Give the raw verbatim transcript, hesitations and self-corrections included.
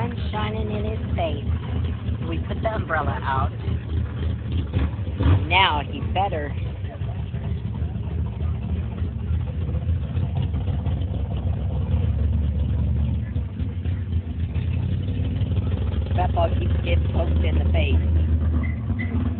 sun shining in his face. We put the umbrella out. Now he's better. That ball keeps getting poked in the face.